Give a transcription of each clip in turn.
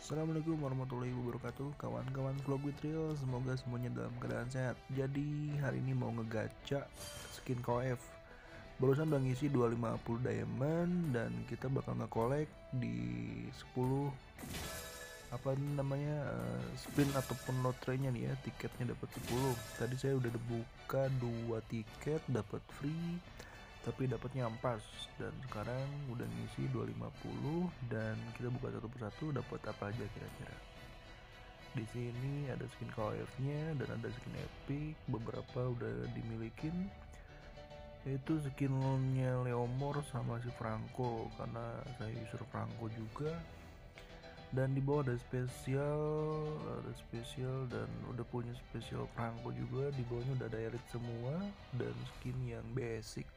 Assalamualaikum warahmatullahi wabarakatuh, kawan-kawan vlog with Rio, semoga semuanya dalam keadaan sehat. Jadi hari ini mau ngegacha skin KOF. Barusan udah ngisi 250 diamond dan kita bakal nge-collect di 10 apa namanya spin ataupun lotre-nya nih ya. Tiketnya dapat 10. Tadi saya udah buka 2 tiket dapat free, tapi dapatnya ampas, dan sekarang udah ngisi 250 dan kita buka satu persatu dapat apa aja kira-kira. Di sini ada skin KOF-nya dan ada skin epic, beberapa udah dimilikin, yaitu skinnya Leomor sama si Franco karena saya user Franco juga. Dan di bawah ada spesial dan udah punya spesial Franco juga. Di bawahnya udah ada elite semua dan skin yang basic.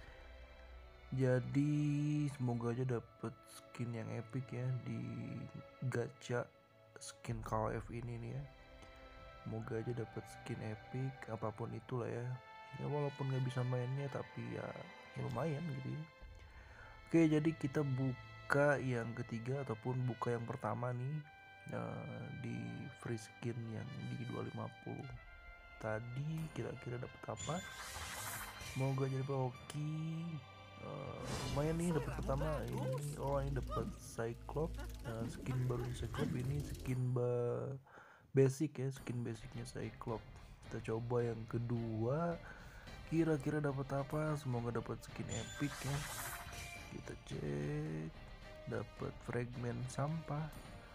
Jadi semoga aja dapet skin yang epic ya di gacha skin KOF ini nih ya. Semoga aja dapet skin epic apapun itulah ya. Ya walaupun nggak bisa mainnya tapi ya lumayan gitu ya. Oke, jadi kita buka yang ketiga ataupun buka yang pertama nih, di free skin yang di 250 tadi. Kira-kira dapet apa? Semoga jadi hoki. Lumayan nih dapat pertama ini dapat Cyclops, skin baru Cyclops. Ini skin basic ya, skin basicnya Cyclops. Kita coba yang kedua, kira-kira dapat apa? Semoga dapat skin epic ya. Kita cek, dapat fragmen sampah.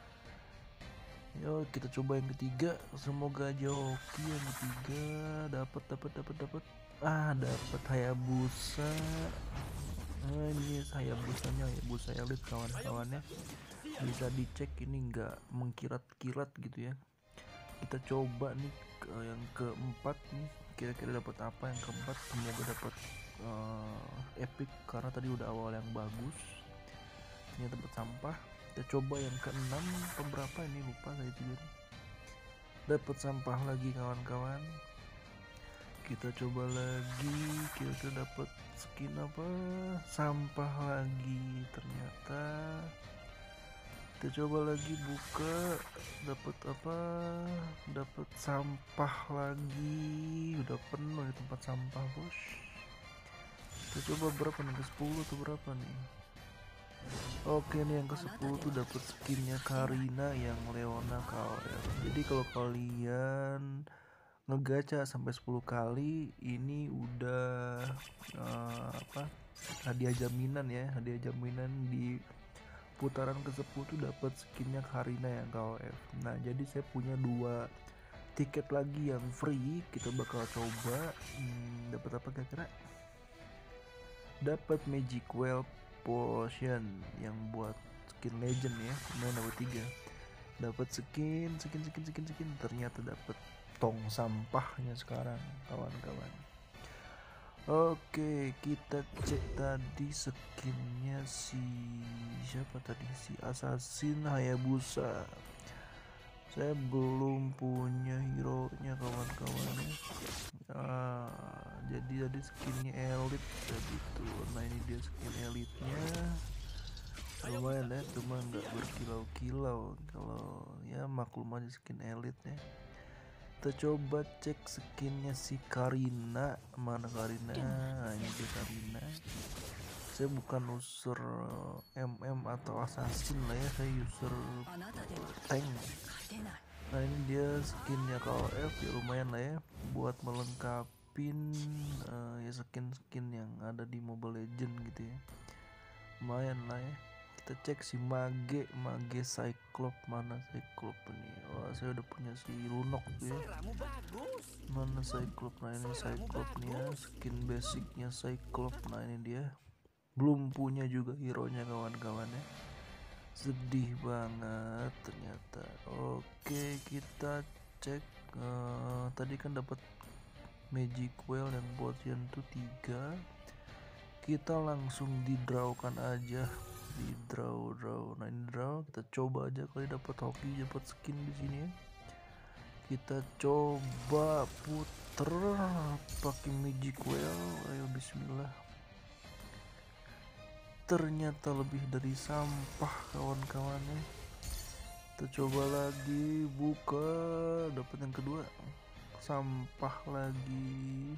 Yo, kita coba yang ketiga, semoga aja hoki yang ketiga. Dapat dapat Hayabusa. Nah, ini Hayabusa elit kawan-kawannya, bisa dicek ini nggak mengkilat-kilat gitu ya. Kita coba nih yang keempat nih, kira-kira dapat apa yang keempat. Semoga dapat epic karena tadi udah awal yang bagus. Ini dapat sampah. Kita coba yang keenam, berapa ini lupa saya juga. Dapat sampah lagi kawan-kawan. Kita coba lagi, kira-kira dapat skin apa? Sampah lagi ternyata. Kita coba lagi buka, dapat apa? Dapat sampah lagi. Udah penuh ya tempat sampah, bos. Kita coba berapa nih, ke 10 atau berapa nih? Oke, nih yang ke-10 tuh dapat skinnya Karina yang Leona KOF. Jadi kalau kalian ngegacha sampai 10 kali ini udah hadiah jaminan ya, hadiah jaminan di putaran ke-10 tuh dapat skinnya Karina yang KOF. Nah, jadi saya punya 2 tiket lagi yang free, kita bakal coba. Dapat apa kira-kira? Dapat Magic Well Potion yang buat skin legend ya, main dapat 3. Dapat skin, ternyata dapat tong sampahnya sekarang kawan-kawan. Oke, kita cek tadi skinnya si siapa tadi, si Assassin Hayabusa. Saya belum punya hero nya kawan-kawan ya. Jadi tadi skinnya elite tadi tuh. Nah, ini dia skin elite-nya. Lumayan ya, cuma nggak berkilau-kilau. Kalau ya maklum aja skin elite ya. Kita coba cek skinnya si Karina. Mana Karina? Nah, ini dia Karina. Saya bukan user MM atau assassin lah ya, saya user tank. Nah, ini dia skinnya KOF ya, lumayan lah ya buat melengkapin ya skin-skin yang ada di Mobile Legend gitu ya. Lumayan lah ya. Kita cek si Mage Cyclops. Mana Cyclops ini? Oh, saya udah punya si Lunok tuh ya. Mana Cyclops? Nah, ini Cyclops nih ya, skin basicnya Cyclops. Nah, ini dia. Belum punya juga hero nya kawan-kawan ya. Sedih banget ternyata. Oke, kita cek. Tadi kan dapat Magic Well yang potion tuh 3. Kita langsung di draw kan aja, di draw. Nah, ini draw, kita coba aja kali dapat hoki, dapat skin di sini ya. Kita coba puter pakai Magic Well. Ayo bismillah. Ternyata lebih dari sampah kawan-kawannya. Kita coba lagi, buka, dapat yang kedua. Sampah lagi.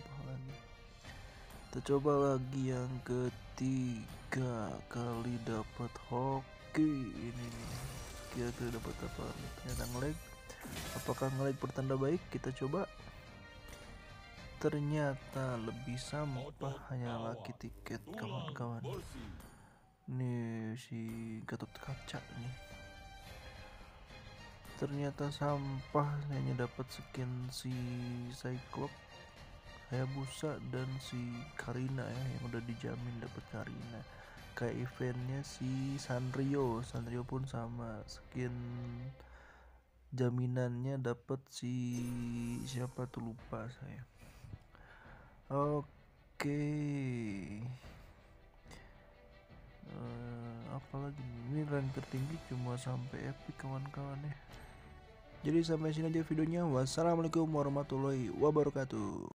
Kita coba lagi yang ketiga, kali dapat hoki ini nih. Kira-kira dapat apa? Ternyata nge-lag. Apakah nge-lag pertanda baik? Kita coba. Ternyata lebih sampah, hanya lagi tiket kawan-kawan. Nih si Gatot Kaca nih. Ternyata sampah, hanya dapat skin si Cyclops, Hayabusa, dan si Karina ya, yang udah dijamin dapat Karina. Kayak eventnya si Sanrio pun sama, skin jaminannya dapat si siapa tuh, lupa saya. Oke. Apalagi ini rank tertinggi cuma sampai epic kawan-kawan ya. Jadi sampai sini aja videonya. Wassalamualaikum warahmatullahi wabarakatuh.